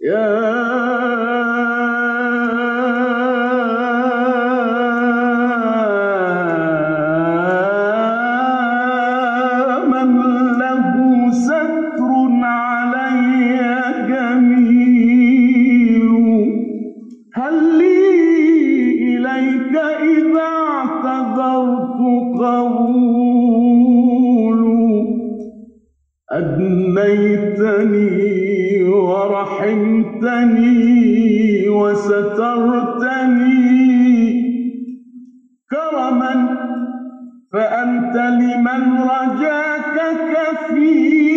يا من له ستر علي جميل، هل لي إليك إذا اعتذرت قول؟ أدنيتني ورحمتني وسترتني كرما، فأنت لمن رجاك كفيل.